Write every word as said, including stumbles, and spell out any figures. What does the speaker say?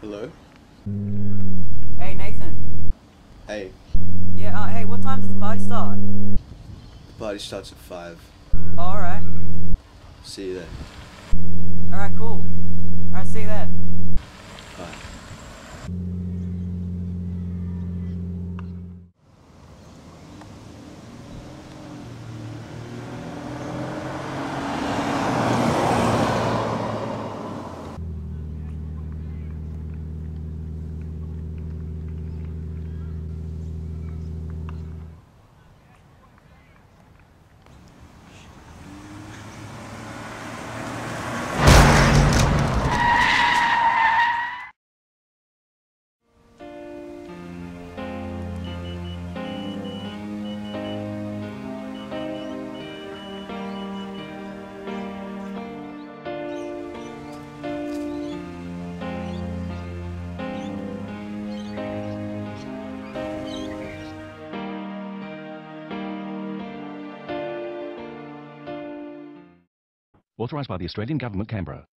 Hello? Hey, Nathan. Hey, Yeah, uh, hey, what time does the party start? the party starts at five. Oh, alright. See you there. Alright, cool. Alright, see you there. Bye. Authorised by the Australian Government, Canberra.